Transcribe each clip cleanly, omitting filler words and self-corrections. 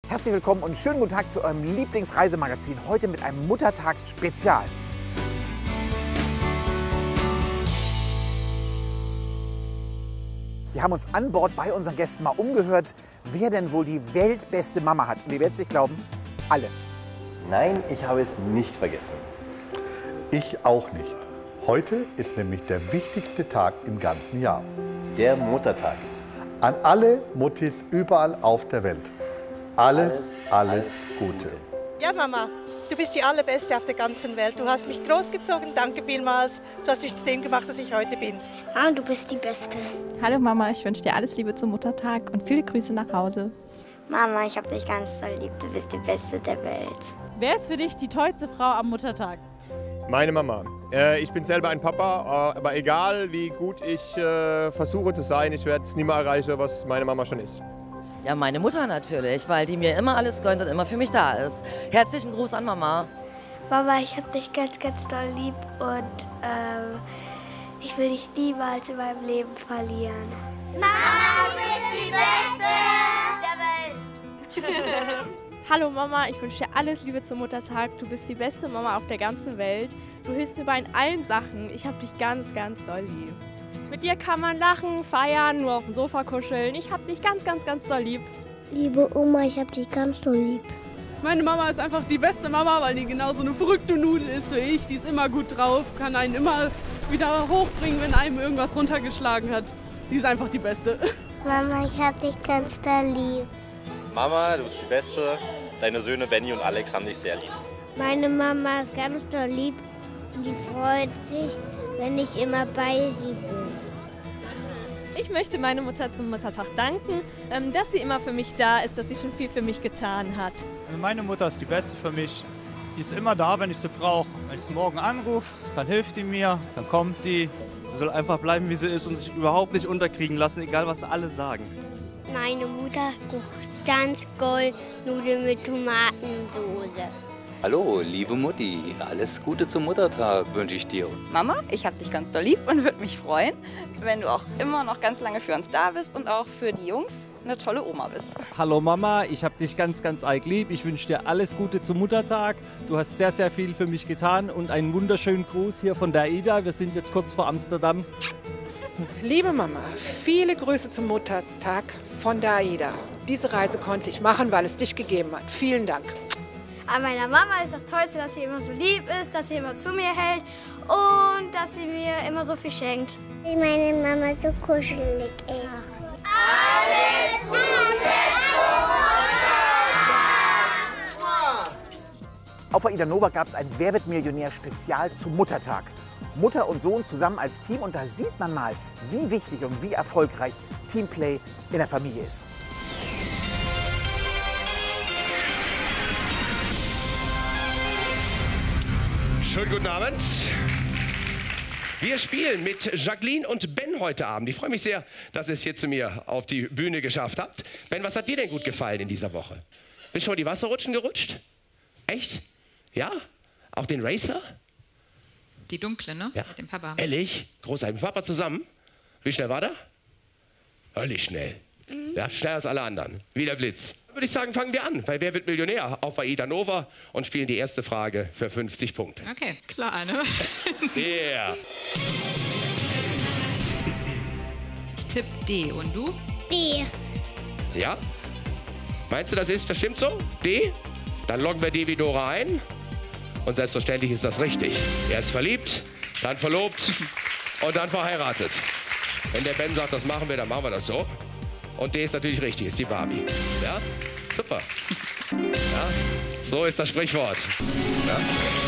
Herzlich willkommen und schönen guten Tag zu eurem Lieblingsreisemagazin. Heute mit einem Muttertagsspezial. Wir haben uns an Bord bei unseren Gästen mal umgehört, wer denn wohl die weltbeste Mama hat. Und ihr werdet es nicht glauben, alle. Nein, ich habe es nicht vergessen. Ich auch nicht. Heute ist nämlich der wichtigste Tag im ganzen Jahr. Der Muttertag. An alle Muttis überall auf der Welt. Alles Gute. Ja, Mama, du bist die Allerbeste auf der ganzen Welt. Du hast mich großgezogen, danke vielmals. Du hast mich zu dem gemacht, dass ich heute bin. Mama, du bist die Beste. Hallo Mama, ich wünsche dir alles Liebe zum Muttertag und viele Grüße nach Hause. Mama, ich hab dich ganz doll lieb. Du bist die Beste der Welt. Wer ist für dich die tollste Frau am Muttertag? Meine Mama. Ich bin selber ein Papa, aber egal wie gut ich versuche zu sein, ich werde es nie mehr erreichen, was meine Mama schon ist. Ja, meine Mutter natürlich, weil die mir immer alles gönnt und immer für mich da ist. Herzlichen Gruß an Mama. Mama, ich hab dich ganz, ganz doll lieb und ich will dich niemals in meinem Leben verlieren. Mama, du bist die Beste der Welt. Hallo Mama, ich wünsche dir alles Liebe zum Muttertag. Du bist die beste Mama auf der ganzen Welt. Du hilfst mir bei allen Sachen. Ich hab dich ganz, ganz doll lieb. Mit dir kann man lachen, feiern, nur auf dem Sofa kuscheln. Ich hab dich ganz, ganz, ganz doll lieb. Liebe Oma, ich hab dich ganz doll lieb. Meine Mama ist einfach die beste Mama, weil die genauso eine verrückte Nudel ist wie ich. Die ist immer gut drauf, kann einen immer wieder hochbringen, wenn einem irgendwas runtergeschlagen hat. Die ist einfach die Beste. Mama, ich hab dich ganz doll lieb. Mama, du bist die Beste. Deine Söhne Benny und Alex haben dich sehr lieb. Meine Mama ist ganz doll lieb und die freut sich, wenn ich immer bei sie bin. Ich möchte meine Mutter zum Muttertag danken, dass sie immer für mich da ist, dass sie schon viel für mich getan hat. Also meine Mutter ist die Beste für mich. Die ist immer da, wenn ich sie brauche. Wenn ich sie morgen anrufe, dann hilft die mir, dann kommt die. Sie soll einfach bleiben, wie sie ist und sich überhaupt nicht unterkriegen lassen, egal was alle sagen. Meine Mutter kocht ganz doll Nudeln mit Tomatensoße. Hallo, liebe Mutti, alles Gute zum Muttertag wünsche ich dir. Mama, ich hab dich ganz doll lieb und würde mich freuen, wenn du auch immer noch ganz lange für uns da bist und auch für die Jungs eine tolle Oma bist. Hallo Mama, ich hab dich ganz, ganz arg lieb. Ich wünsche dir alles Gute zum Muttertag. Du hast sehr, sehr viel für mich getan und einen wunderschönen Gruß hier von der AIDA. Wir sind jetzt kurz vor Amsterdam. Liebe Mama, viele Grüße zum Muttertag von der AIDA. Diese Reise konnte ich machen, weil es dich gegeben hat. Vielen Dank. An meiner Mama ist das Tollste, dass sie immer so lieb ist, dass sie immer zu mir hält und dass sie mir immer so viel schenkt. Meine Mama ist so kuschelig. Alles Gute zum Muttertag! Auf AIDA Nova gab es ein Wer wird Millionär-Spezial zum Muttertag. Mutter und Sohn zusammen als Team und da sieht man mal, wie wichtig und wie erfolgreich Teamplay in der Familie ist. Schönen guten Abend. Wir spielen mit Jacqueline und Ben heute Abend. Ich freue mich sehr, dass ihr es hier zu mir auf die Bühne geschafft habt. Ben, was hat dir denn gut gefallen in dieser Woche? Bist du schon die Wasserrutschen gerutscht? Echt? Ja? Auch den Racer? Die dunkle, ne? Ja. Mit dem Papa. Ehrlich? Großartig. Mit Papa zusammen? Wie schnell war der? Völlig schnell. Ja, schneller als alle anderen. Wie der Blitz. Dann würde ich sagen, fangen wir an bei Wer wird Millionär auf AIDA Nova und spielen die erste Frage für 50 Punkte. Okay, klar, ne? Yeah. Ich tippe D. Und du? D. Ja? Meinst du, das stimmt so? D? Dann loggen wir D wie Dora ein. Und selbstverständlich ist das richtig. Er ist verliebt, dann verlobt und dann verheiratet. Wenn der Ben sagt, das machen wir, dann machen wir das so. Und D ist natürlich richtig, ist die Barbie. Ja? Super. Ja? So ist das Sprichwort. Ja?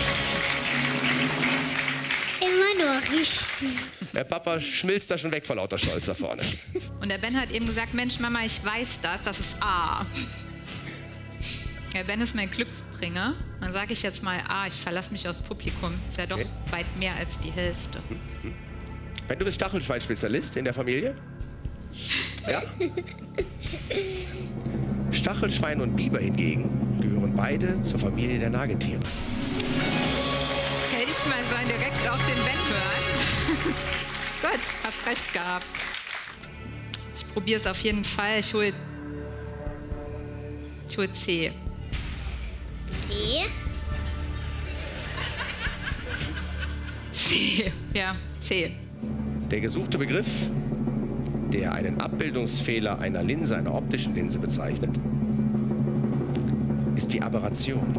Immer nur richtig. Der Papa schmilzt da schon weg vor lauter Stolz da vorne. Und der Ben hat eben gesagt, Mensch, Mama, ich weiß das ist A. Der Ben ist mein Glücksbringer. Dann sage ich jetzt mal A, ich verlasse mich aufs Publikum. Ist ja doch weit mehr als die Hälfte. Ben, du bist Stachelschwein-Spezialist in der Familie? Ja? Stachelschwein und Biber hingegen gehören beide zur Familie der Nagetiere. Hätte ich mal so direkt auf den Ben hören. Gut, hast recht gehabt. Ich probiere es auf jeden Fall. Ich hole Ich tue C. C? C. Ja, C. Der gesuchte Begriff, der einen Abbildungsfehler einer Linse, einer optischen Linse bezeichnet, ist die Aberration.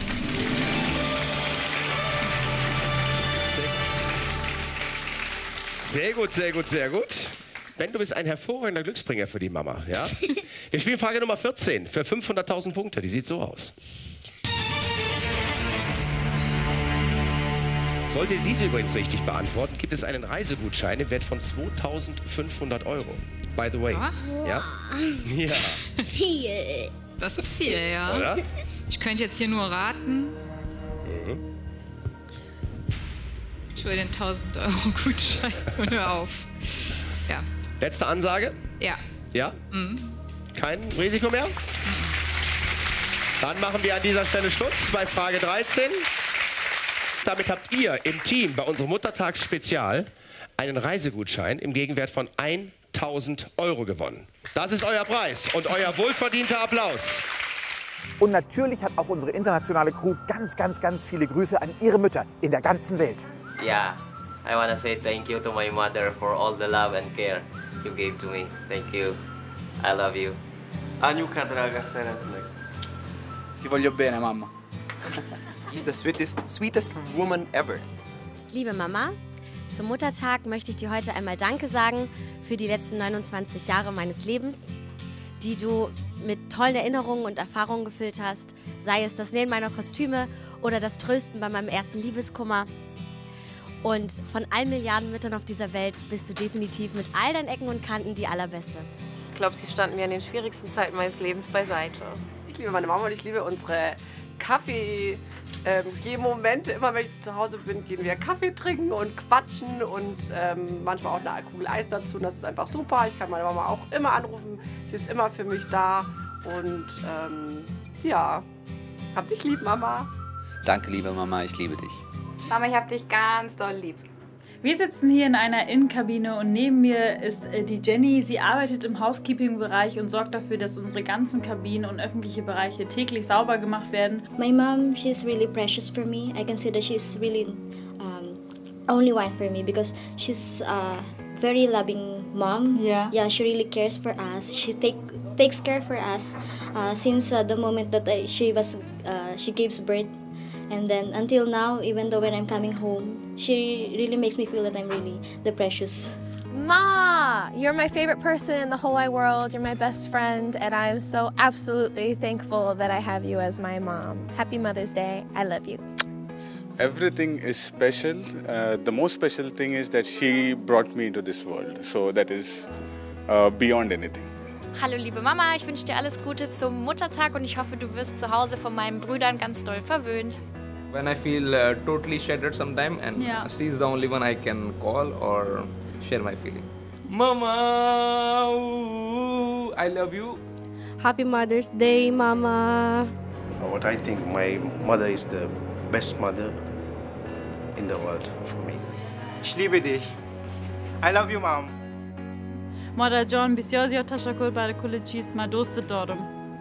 Sehr gut, sehr gut, sehr gut. Ben, du bist ein hervorragender Glücksbringer für die Mama. Ja? Wir spielen Frage Nummer 14 für 500.000 Punkte. Die sieht so aus. Sollte ihr diese übrigens richtig beantworten, gibt es einen Reisegutschein im Wert von 2.500 €. By the way. Ja? Ja. Viel. Das ist viel, ja. Oder? Ich könnte jetzt hier nur raten. Ich will den 1.000 € Gutschein und hör auf. Ja. Letzte Ansage? Ja. Ja? Kein Risiko mehr? Dann machen wir an dieser Stelle Schluss bei Frage 13. Damit habt ihr im Team bei unserem Muttertagsspezial einen Reisegutschein im Gegenwert von 1.000 € gewonnen. Das ist euer Preis und euer wohlverdienter Applaus. Und natürlich hat auch unsere internationale Crew ganz, ganz, ganz viele Grüße an ihre Mütter in der ganzen Welt. Yeah, I want to say thank you to my mother for all the love and care you gave to me. Thank you. I love you. Anjuka, draga, szeretlek. Ti voglio bene, mamma. She's the sweetest woman ever. Liebe Mama, zum Muttertag möchte ich dir heute einmal Danke sagen für die letzten 29 Jahre meines Lebens, die du mit tollen Erinnerungen und Erfahrungen gefüllt hast, sei es das Nähen meiner Kostüme oder das Trösten bei meinem ersten Liebeskummer. Und von allen Milliarden Müttern auf dieser Welt bist du definitiv mit all deinen Ecken und Kanten die allerbestes. Ich glaube, sie standen mir in den schwierigsten Zeiten meines Lebens beiseite. Ich liebe meine Mama und ich liebe unsere Kaffee-Momente. Immer wenn ich zu Hause bin, gehen wir Kaffee trinken und quatschen und manchmal auch eine Kugel Eis dazu. Und das ist einfach super. Ich kann meine Mama auch immer anrufen. Sie ist immer für mich da. Und ja, hab dich lieb, Mama. Danke, liebe Mama, ich liebe dich. Mama, ich hab dich ganz doll lieb. Wir sitzen hier in einer Innenkabine und neben mir ist die Jenny. Sie arbeitet im Housekeeping-Bereich und sorgt dafür, dass unsere ganzen Kabinen und öffentliche Bereiche täglich sauber gemacht werden. My mom, she's really precious for me. I can say that she's really only one for me because she's a very loving mom. Yeah, she really cares for us. She takes care for us since the moment that she gives birth. And then until now, even though when I'm coming home, she really makes me feel that I'm really the precious. Ma, you're my favorite person in the whole wide world. You're my best friend, and I'm so absolutely thankful that I have you as my mom. Happy Mother's Day. I love you. Everything is special. The most special thing is that she brought me into this world. So that is beyond anything. Hallo liebe Mama, ich wünsche dir alles Gute zum Muttertag und ich hoffe, du wirst zu Hause von meinen Brüdern ganz doll verwöhnt. When I feel totally shattered sometime and she's the only one I can call or share my feeling. Mama, ooh, I love you. Happy Mother's Day, Mama. What I think, my mother is the best mother in the world for me. Ich liebe dich. I love you, Mom. Mother John, bisjozio tashakul barakule chisma doste dorum.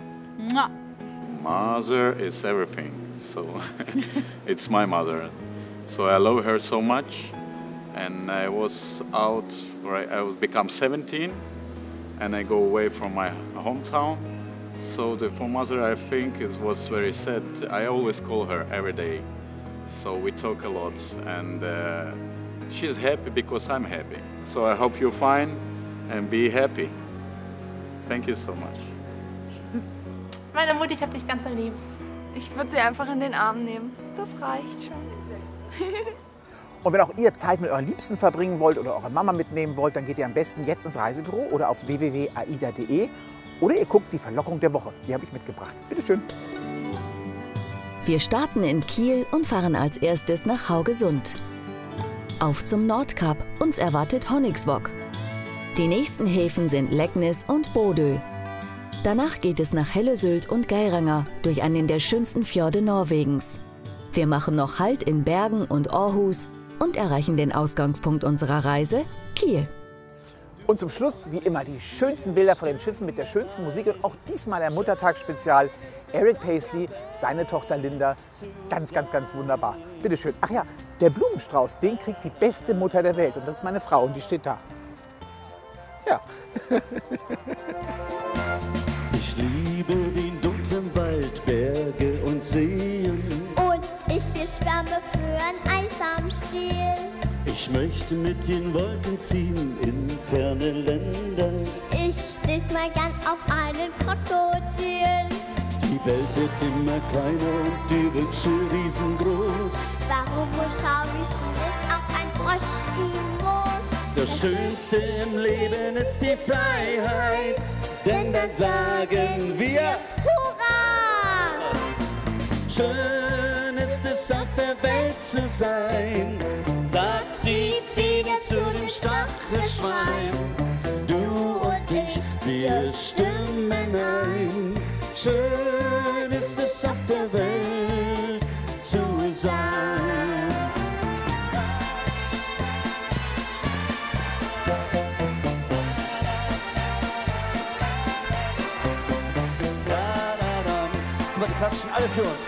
Mother is everything. So it's my mother. So I love her so much. And I was out, I was become 17, and I go away from my hometown. So for mother, I think it was very sad. I always call her every day. So we talk a lot, and she's happy because I'm happy. So I hope you're fine and be happy. Thank you so much. Meine Mutter, ich hab dich ganz lieb. Ich würde sie einfach in den Arm nehmen. Das reicht schon. Und wenn auch ihr Zeit mit euren Liebsten verbringen wollt oder eure Mama mitnehmen wollt, dann geht ihr am besten jetzt ins Reisebüro oder auf www.aida.de oder ihr guckt die Verlockung der Woche. Die habe ich mitgebracht. Bitte schön. Wir starten in Kiel und fahren als erstes nach Haugesund. Auf zum Nordkap, uns erwartet Honningsvåg. Die nächsten Häfen sind Leknes und Bodø. Danach geht es nach Hellesylt und Geiranger durch einen der schönsten Fjorde Norwegens. Wir machen noch Halt in Bergen und Aarhus und erreichen den Ausgangspunkt unserer Reise, Kiel. Und zum Schluss, wie immer, die schönsten Bilder von den Schiffen mit der schönsten Musik und auch diesmal ein Muttertagsspezial. Eric Paisley, seine Tochter Linda, ganz, ganz, ganz wunderbar. Bitte schön. Ach ja, der Blumenstrauß, den kriegt die beste Mutter der Welt und das ist meine Frau und die steht da. Ja. Ich liebe den dunklen Wald, Berge und Seen. Und ich will Schwärme für ein Eis am Stiel. Ich möchte mit den Wolken ziehen in ferne Länder. Ich sitz mal gern auf einem Krokodil. Die Welt wird immer kleiner und die Wünsche riesengroß. Warum schau ich nicht auf ein Frosch im Moos? Das Schönste im Leben ist die Freiheit, denn dann sagen wir Hurra! Schön ist es auf der Welt zu sein, sagt die Biene zu dem Stachelschwein. Du und ich, wir stimmen ein. Schön ist es auf der Welt zu sein. Guck mal, die klatschen alle für uns.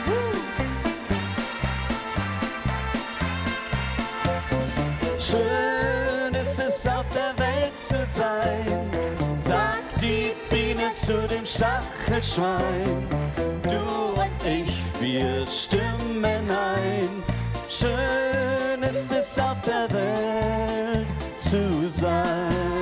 Schön ist es auf der Welt zu sein, sagt die Biene zu dem Stachelschwein. Du und ich, wir stimmen ein. Schön ist es auf der Welt zu sein.